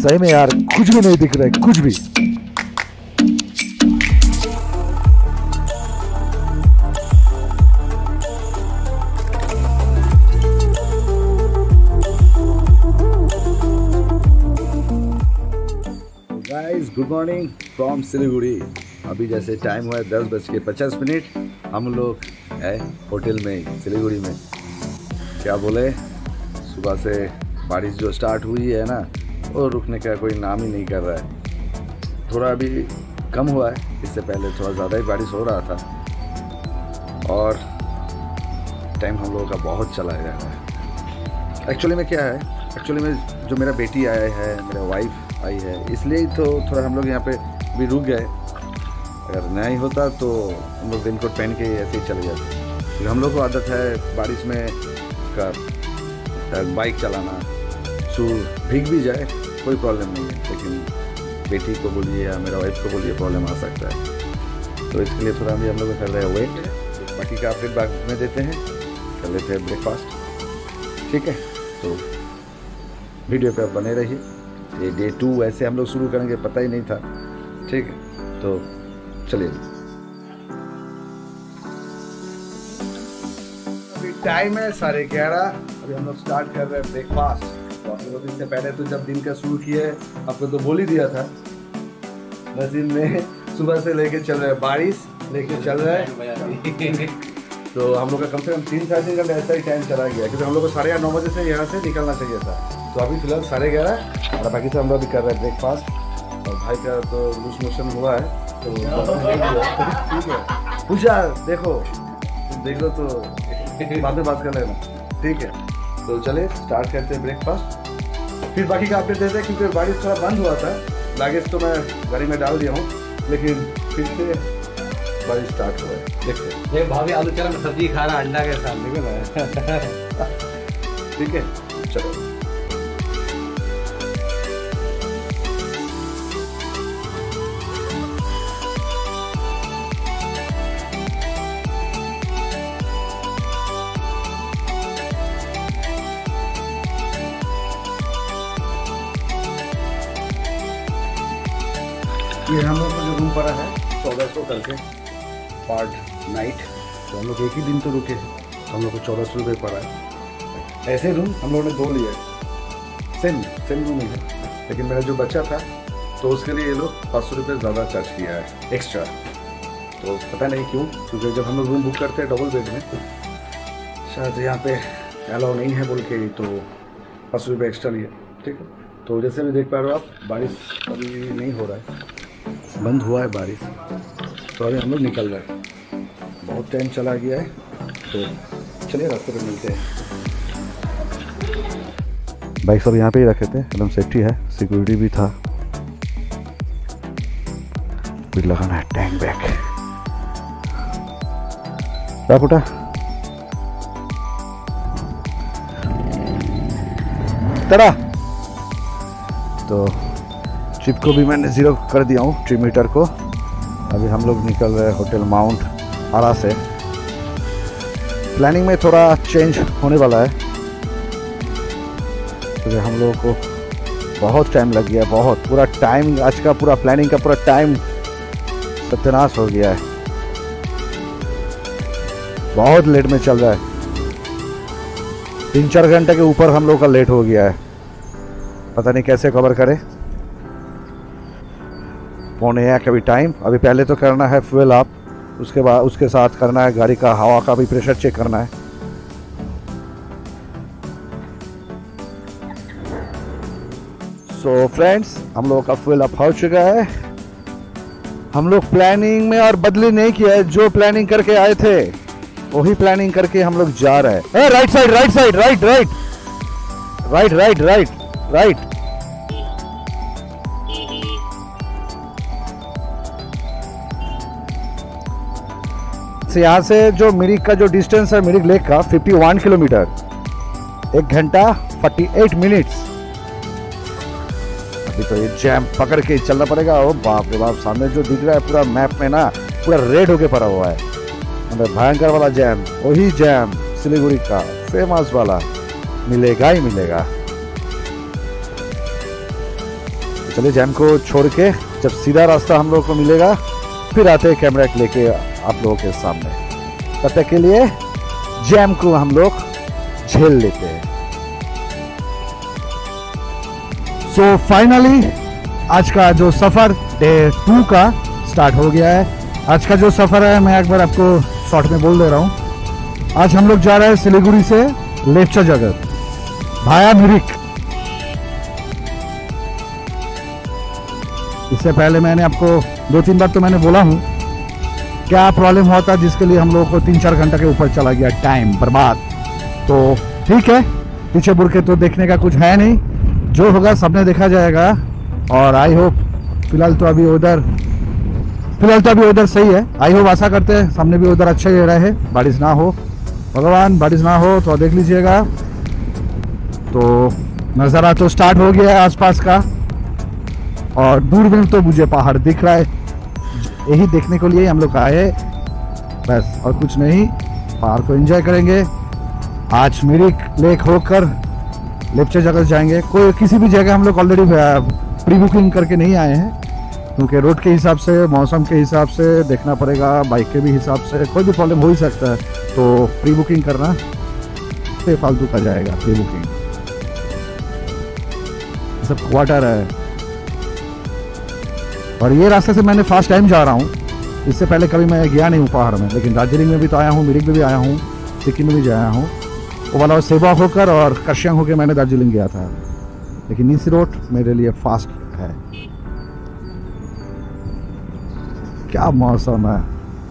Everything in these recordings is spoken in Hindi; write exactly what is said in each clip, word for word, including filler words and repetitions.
सही में यार कुछ भी नहीं दिख रहा है, कुछ भी। Guys good morning from Siliguri. अभी जैसे टाइम हुआ है दस बज के पचास मिनट। हम लोग है होटल में सिलीगुड़ी में। क्या बोले, सुबह से बारिश जो स्टार्ट हुई है ना, वो रुकने का कोई नाम ही नहीं कर रहा है। थोड़ा अभी कम हुआ है, इससे पहले थोड़ा ज़्यादा ही बारिश हो रहा था और टाइम हम लोगों का बहुत चला जा रहा है। एक्चुअली में क्या है, एक्चुअली में जो मेरा बेटी आया है, मेरा वाइफ आई है, इसलिए तो थोड़ा हम लोग यहाँ पे भी रुक गए। अगर नहीं होता तो हम लोग रेनकोट पहन के ऐसे ही चले जाते। फिर हम लोग को आदत है बारिश में कर बाइक चलाना, शू भीग भी जाए कोई प्रॉब्लम नहीं है, लेकिन बेटी को बोलिए या मेरा वाइफ को बोलिए प्रॉब्लम आ सकता है। तो इसके लिए थोड़ा भी हम लोग कर रहे हैं वेट। बाकी का अपडेट बाद में देते हैं, कर लेते हैं ब्रेकफास्ट। ठीक है, तो वीडियो पे आप बने रहिए। ये डे टू ऐसे हम लोग शुरू करेंगे, पता ही नहीं था। ठीक है, तो चलिए। अभी टाइम है साढ़े ग्यारह। अभी हम लोग स्टार्ट कर रहे हैं ब्रेकफास्ट। तो आप लोगों इससे पहले तो जब दिन का शुरू किए, आपको तो बोल ही दिया था, दिन में सुबह से लेके चल रहा है, बारिश लेके चल रहा है। तो हम लोग का कम से कम तीन साढ़े तीन घंटे ऐसा ही टाइम चला गया, क्योंकि हम लोग को साढ़े आठ नौ बजे से यहाँ से निकलना चाहिए था। तो अभी फिलहाल साढ़े ग्यारह और बाकी से हम लोग भी कर रहे हैं ब्रेकफास्ट। और भाई का तो लूज मोशन हुआ है, तो ठीक है। पूछा देखो देखो तो बाद में बात कर लेना। ठीक है, तो चले स्टार्ट करते हैं ब्रेकफास्ट, फिर बाकी का अपडेट देते हैं। क्योंकि बारिश थोड़ा बंद हुआ था, लागेज तो मैं गाड़ी में डाल दिया हूँ, लेकिन फिर से बारिश स्टार्ट हुआ है। देखते हैं। भाभी आलू चना में सब्जी खा रहा अंडा के साथ, देखो ना। ठीक है, चलो। ये हम लोग का जो रूम पड़ा है चौदह सौ करके पार्ट नाइट। तो हम लोग एक ही दिन तो रुके, हम लोग को चौदह सौ रुपये पड़ा है। ऐसे रूम हम लोगों ने दो लिए, सेम सेम रूम ही है, लेकिन मेरा जो बच्चा था तो उसके लिए ये लोग पाँच सौ रुपये ज़्यादा चार्ज किया है एक्स्ट्रा। तो पता नहीं क्यों, क्योंकि जब हम लोग रूम बुक करते हैं डबल बेड में, शायद यहाँ पे अलाउ नहीं है बोल के, तो पाँच सौ रुपये एक्स्ट्रा लिए। ठीक है, तो जैसे भी देख पा रहे हो आप, बारिश अभी नहीं हो रहा है, बंद हुआ है बारिश। तो अभी हम लोग निकल रहे हैं, बहुत टाइम चला गया है। तो चलिए रास्ते पे मिलते हैं। बाइक सब यहाँ पे ही रखे थे, एकदम सेफ्टी है, सिक्योरिटी भी था। फिर लगाना है टैंक बैग। क्या फुटा तरा। तो ट्रिप को भी मैंने ज़ीरो कर दिया हूँ, ट्रिप मीटर को। अभी हम लोग निकल रहे हैं होटल माउंट आरा से। प्लानिंग में थोड़ा चेंज होने वाला है, क्योंकि हम लोगों को बहुत टाइम लग गया, बहुत पूरा टाइम, आज का पूरा प्लानिंग का पूरा टाइम सत्यानाश हो गया है। बहुत लेट में चल रहा है, तीन चार घंटे के ऊपर हम लोग का लेट हो गया है। पता नहीं कैसे कवर करें। पौने एक अभी टाइम। अभी पहले तो करना है फ्यूल अप, उसके बाद उसके साथ करना है गाड़ी का हवा का भी प्रेशर चेक करना है। सो फ्रेंड्स, हम लोगों का फ्यूल अप हो चुका है। हम लोग प्लानिंग में और बदली नहीं किया है, जो प्लानिंग करके आए थे वही प्लानिंग करके हम लोग जा रहे हैं। Right side right side right right right right right right. से यहाँ से जो मिरिक का जो डिस्टेंस है, मिरिक लेक का इक्यावन किलोमीटर, एक घंटा अड़तालीस मिनट्स। अभी तो ये जैम पकड़ के चलना पड़ेगा। ओ बाप रे बाप, सामने जो दिख रहा है पूरा मैप में ना, पूरा रेड होके पड़ा हुआ है, मतलब भयंकर वाला जैम। वही जैम सिलीगुड़ी का फेमस वाला मिलेगा ही मिलेगा। चलिए जैम को छोड़ के जब सीधा रास्ता हम लोग को मिलेगा फिर आते हैं कैमरा लेके आप लोगों के सामने। तब तक के लिए जैम को हम लोग झेल लेते हैं। सो so, फाइनली आज का जो सफर डे टू का स्टार्ट हो गया है। आज का जो सफर है मैं एक बार आपको शॉर्ट में बोल दे रहा हूँ। आज हम लोग जा रहे हैं सिलीगुड़ी से लेप्चा जगत भाया मिरिक। इससे पहले मैंने आपको दो तीन बार तो मैंने बोला हूँ क्या प्रॉब्लम हुआ था जिसके लिए हम लोगों को तीन चार घंटे के ऊपर चला गया, टाइम बर्बाद। तो ठीक है, पीछे मुड़ के तो देखने का कुछ है नहीं, जो होगा सबने देखा जाएगा। और आई होप फिलहाल तो अभी उधर फिलहाल तो अभी उधर सही है। आई होप आशा करते हैं सामने भी उधर अच्छा ही रहे, बारिश ना हो, भगवान बारिश ना हो तो देख लीजिएगा। तो नज़ारा तो स्टार्ट हो गया है आसपास का और दूर में तो मुझे पहाड़ दिख रहा है। यही देखने के लिए हम लोग आए बस, और कुछ नहीं। पहाड़ को एंजॉय करेंगे। आज मिरिक लेक होकर लेप्चा जगह जाएंगे। कोई किसी भी जगह हम लोग ऑलरेडी प्री बुकिंग करके नहीं आए हैं क्योंकि रोड के हिसाब से, मौसम के हिसाब से देखना पड़ेगा, बाइक के भी हिसाब से कोई भी प्रॉब्लम हो ही सकता है। तो प्री बुकिंग करना फालतू का जाएगा। प्री बुकिंग सब क्वार्टर है और ये रास्ते से मैंने फर्स्ट टाइम जा रहा हूँ। इससे पहले कभी मैं गया नहीं हूँ पहाड़ में, लेकिन दार्जिलिंग में भी तो आया हूँ, मिरिक में भी आया हूँ, सिक्किम में भी जाया हूँ। वो वाला सेवा होकर और कश्यंग होकर मैंने दार्जिलिंग गया था, लेकिन इस रोड मेरे लिए फास्ट है। क्या मौसम है।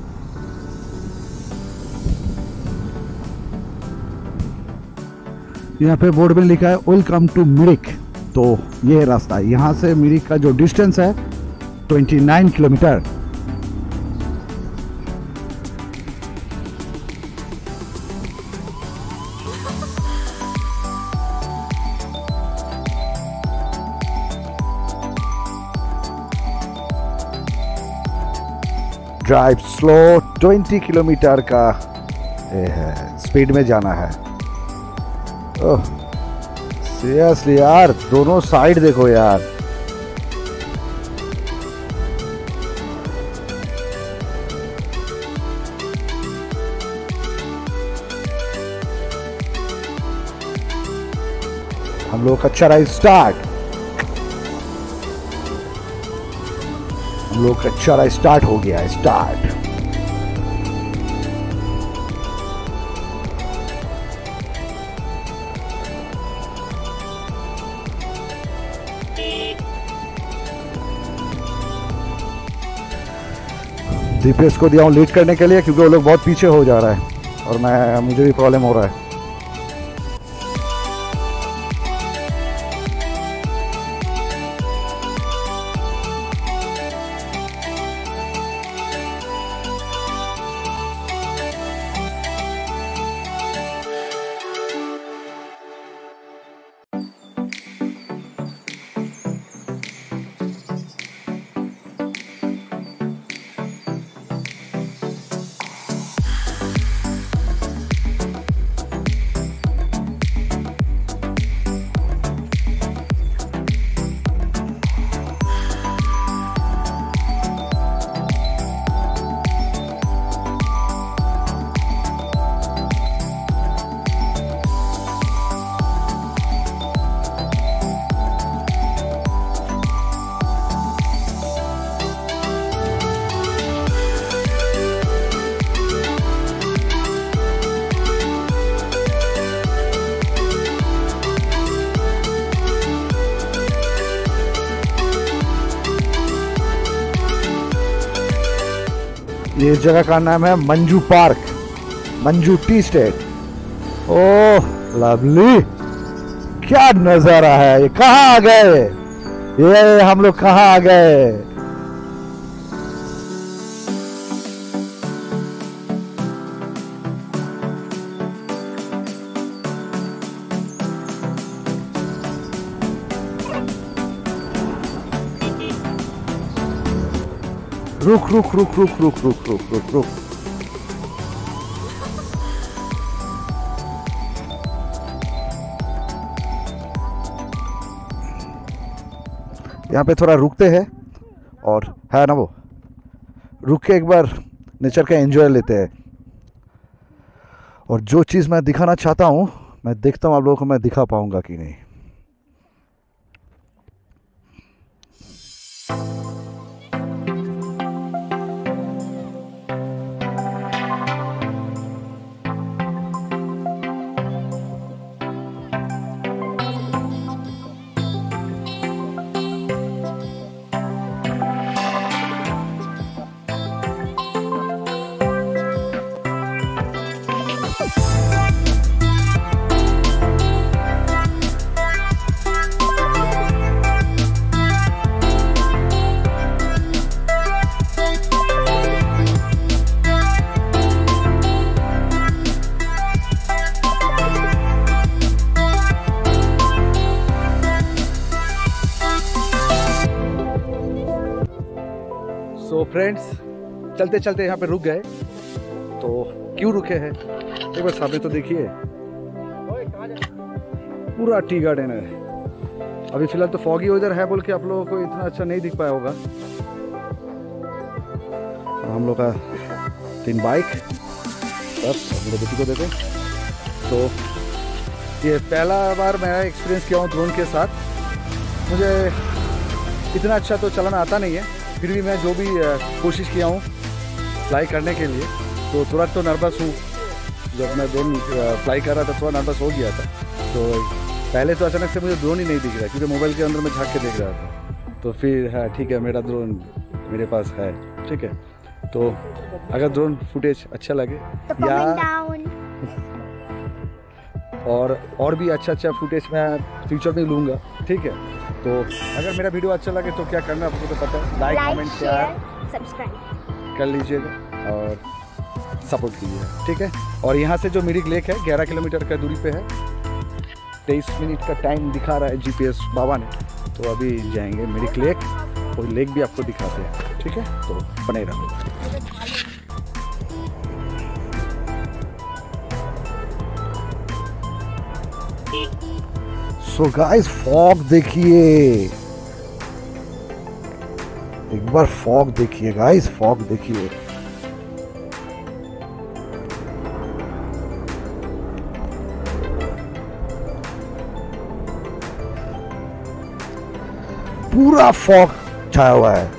यहाँ पे बोर्ड में लिखा है वेलकम टू मिरिक। तो ये रास्ता है, यहाँ से मिरिक का जो डिस्टेंस है उनतीस किलोमीटर। ड्राइव स्लो, बीस किलोमीटर का ये है, स्पीड में जाना है। ओह सीरियसली यार, दोनों साइड देखो यार। हम लोग का चढ़ाई स्टार्ट हम लोग का चढ़ाई स्टार्ट हो गया है। स्टार्ट जीपीएस को दिया हूँ लीड करने के लिए क्योंकि वो लोग बहुत पीछे हो जा रहा है और मैं मुझे भी प्रॉब्लम हो रहा है। ये जगह का नाम है Manju park, Manju tea estate. Oh lovely, क्या नजारा है। ये कहाँ आ गए, ये हम लोग कहाँ आ गए। रुक रुक रुक रुक रुक रुक रुक रुक रुक यहाँ पे थोड़ा रुकते हैं और है ना वो रुक के एक बार नेचर का एंजॉय लेते हैं। और जो चीज़ मैं दिखाना चाहता हूँ मैं देखता हूँ आप लोगों को मैं दिखा पाऊँगा कि नहीं। सो फ्रेंड्स चलते चलते यहाँ पे रुक गए। तो क्यों रुके हैं एक बार सामने तो देखिए, पूरा टी गार्डन है। अभी फिलहाल तो फॉगी वेदर है बोल के आप लोगों को इतना अच्छा नहीं दिख पाया होगा। हम लोग का तीन बाइक बस मेरे बेटी को देते। तो ये पहला बार मैं एक्सपीरियंस किया हूँ ड्रोन के साथ। मुझे इतना अच्छा तो चलाना आता नहीं है, फिर भी मैं जो भी कोशिश किया हूँ फ्लाई करने के लिए तो थोड़ा तो नर्वस हूँ। जब मैं ड्रोन फ्लाई कर रहा था थोड़ा नर्वस हो गया था। तो पहले तो अचानक से मुझे ड्रोन ही नहीं दिख रहा क्योंकि मोबाइल के अंदर मैं झाँक के देख रहा था। तो फिर है ठीक है मेरा ड्रोन मेरे पास है, ठीक है। तो अगर ड्रोन फुटेज अच्छा लगे तो या और और भी अच्छा अच्छा फुटेज मैं फ्यूचर में लूँगा, ठीक है। तो अगर मेरा वीडियो अच्छा लगे तो क्या करना है आपको तो पता है, लाइक कमेंट शेयर सब्सक्राइब कर लीजिएगा और सपोर्ट कीजिएगा, ठीक है। और यहाँ से जो मिरिक लेक है ग्यारह किलोमीटर का दूरी पे है। तेईस मिनट का टाइम दिखा रहा है जीपीएस बाबा ने। तो अभी जाएंगे मिरिक लेक और लेक भी आपको दिखाते हैं, ठीक है। तो बने रहो। सो गाइस फॉग देखिए, एक बार फॉग देखिए गाइस, फॉग देखिए। पूरा फॉग छाया हुआ है।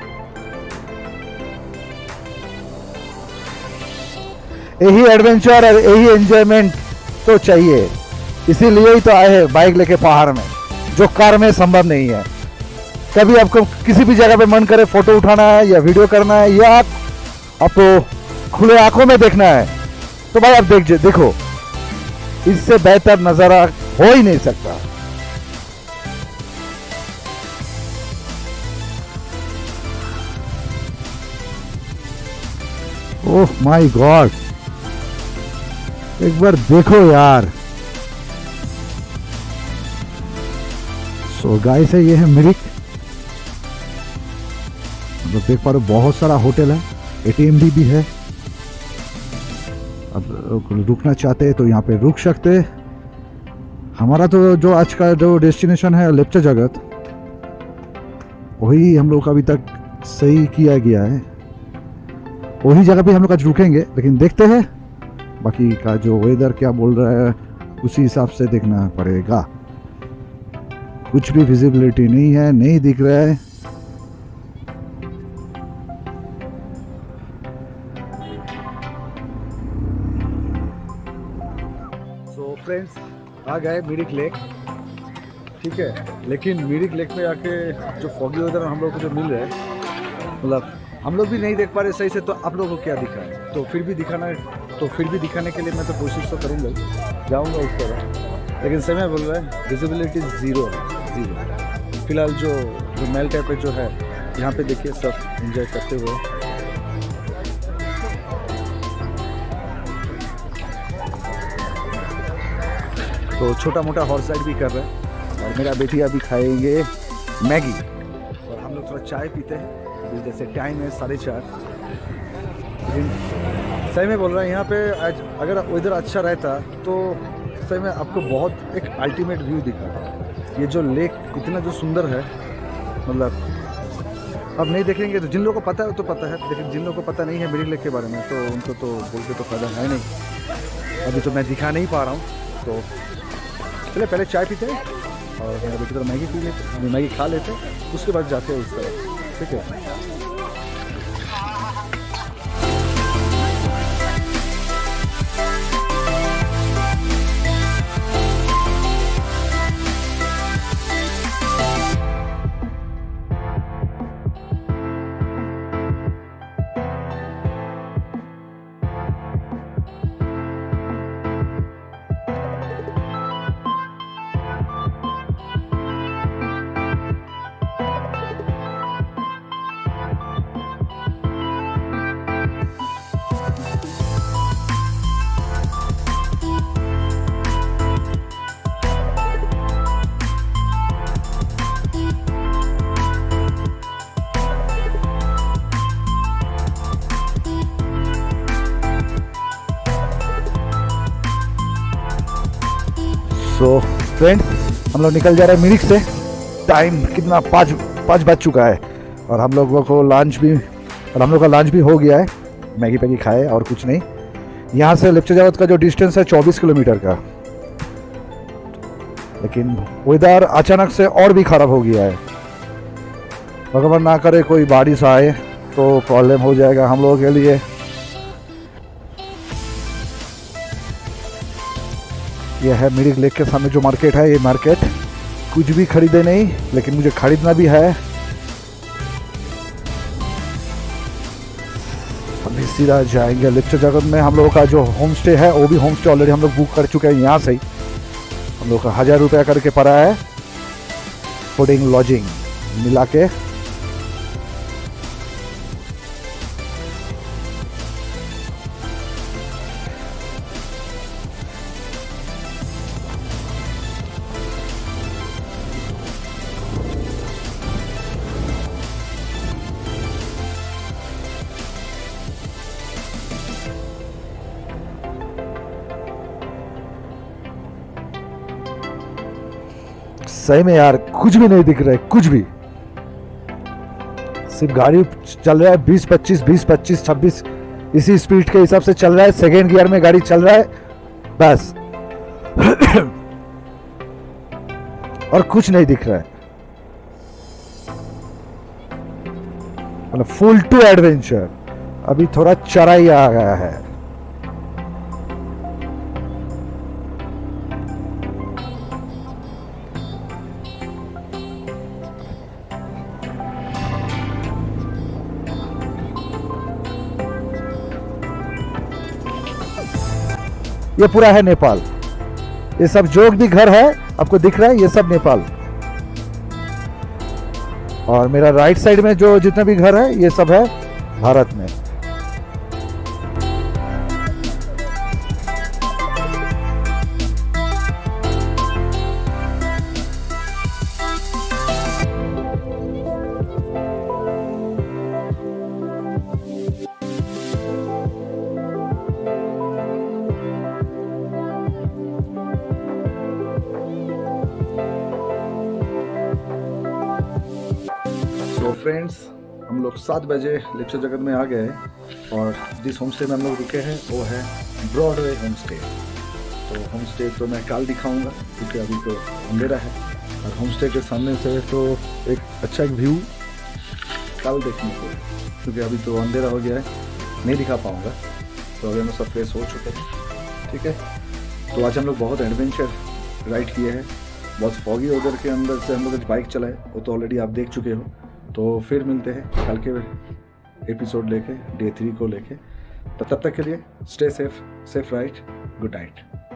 यही एडवेंचर और यही एंजॉयमेंट तो चाहिए, इसीलिए ही तो आए हैं बाइक लेके पहाड़ में, जो कार में संभव नहीं है। कभी आपको किसी भी जगह पे मन करे फोटो उठाना है या वीडियो करना है या आपको खुले आंखों में देखना है तो भाई आप देख देखो, इससे बेहतर नजारा हो ही नहीं सकता। ओह माय गॉड, एक बार देखो यार। सो गाइस है ये है मिरिक, मतलब देख पा रहे हो बहुत सारा होटल है, एटीएम भी, भी है। अब रुकना चाहते हैं तो यहाँ पे रुक सकते। हमारा तो जो आज का जो डेस्टिनेशन है लेप्चा जगत, वही हम लोग का अभी तक सही किया गया है। वही जगह पे हम लोग आज रुकेंगे, लेकिन देखते हैं बाकी का जो वेदर क्या बोल रहा है उसी हिसाब से देखना पड़ेगा। कुछ भी विजिबिलिटी नहीं है, नहीं दिख रहा है। सो फ्रेंड्स आ गए मिरिक लेक, ठीक है। लेकिन मिरिक लेक में आके जो फॉगी वेदर हम लोग को जो मिल रहा है, मतलब हम लोग भी नहीं देख पा रहे सही से, तो आप लोगों को क्या दिखा है। तो फिर भी दिखाना तो फिर भी दिखाने के लिए मैं तो कोशिश तो करूँगा, जाऊँगा उस तरह। लेकिन समय बोल रहा है विजिबिलिटी ज़ीरो है, ज़ीरो। फिलहाल जो जो मेल टाइप पे जो है यहाँ पे देखिए सब एंजॉय करते हुए। तो छोटा मोटा हॉर्स राइड भी कर रहे हैं और मेरा बेटी अभी खाएंगे मैगी और हम लोग थोड़ा चाय पीते हैं। अभी जैसे टाइम है साढ़े चार। लेकिन सही में बोल रहा है यहाँ पे आज अगर वेदर अच्छा रहता तो सही में आपको बहुत एक अल्टीमेट व्यू दिखा। ये जो लेक इतना जो सुंदर है, मतलब अब नहीं देखेंगे तो जिन लोगों को पता है तो पता है, लेकिन जिन लोगों को पता नहीं है मिडिल लेक के बारे में तो उनको तो बोल के तो फायदा है नहीं। अभी तो मैं दिखा नहीं पा रहा हूँ, तो चले पहले चाय पीते हैं और मेरे बेटी तरह मैगी पी लेते, मैगी खा लेते, उसके बाद जाते हैं उस तरफ, ठीक है। सो फ्रेंड्स हम लोग निकल जा रहे हैं मिरिक से। टाइम कितना पाँच पाँच बज चुका है और हम लोगों को लंच भी और हम लोग का लंच भी हो गया है। मैगी पैगी खाए और कुछ नहीं। यहाँ से लेप्चा जावत का जो डिस्टेंस है चौबीस किलोमीटर का, लेकिन वेदर अचानक से और भी ख़राब हो गया है। भगवान ना करे कोई बारिश आए तो प्रॉब्लम हो जाएगा हम लोगों के लिए। यह है मिरिक लेक के सामने जो मार्केट है। ये मार्केट कुछ भी खरीदे नहीं, लेकिन मुझे खरीदना भी है। अभी सीधा जाएंगे लेप्चा जगत में। हम लोगों का जो होम स्टे है वो भी होम स्टे ऑलरेडी हम लोग बुक कर चुके हैं। यहाँ से ही हम लोग का हजार रुपया करके पड़ा है, फूडिंग लॉजिंग मिला के। सही में यार कुछ भी नहीं दिख रहा है, कुछ भी। सिर्फ गाड़ी चल रहा है बीस पच्चीस बीस पच्चीस छब्बीस इसी स्पीड के हिसाब से चल रहा है। सेकेंड गियर में गाड़ी चल रहा है बस। और कुछ नहीं दिख रहा है। मतलब फुल टू एडवेंचर। अभी थोड़ा चढ़ाई आ गया है। ये पूरा है नेपाल। ये सब जो भी घर है आपको दिख रहा है, ये सब नेपाल। और मेरा राइट साइड में जो जितने भी घर है ये सब है भारत में। तो फ्रेंड्स हम लोग सात बजे लेप्चा जगत में आ गए और जिस होम स्टे में हम लोग रुके हैं वो है ब्रॉडवे होम स्टे। तो होम स्टे तो मैं कल दिखाऊंगा क्योंकि अभी तो अंधेरा है। और होम स्टे के सामने से तो एक अच्छा एक व्यू कल देखने को, क्योंकि अभी तो अंधेरा हो गया है, नहीं दिखा पाऊँगा। तो अभी हम सब फ्रेश हो चुके हैं, ठीक है। तो आज हम लोग बहुत एडवेंचर राइड किए हैं। बहुत फॉगी वेदर के अंदर से हम लोग बाइक चलाए, वो तो ऑलरेडी आप देख चुके हो। तो फिर मिलते हैं कल के एपिसोड लेके, डे थ्री को लेके। तब तक के लिए stay safe, safe ride, good night.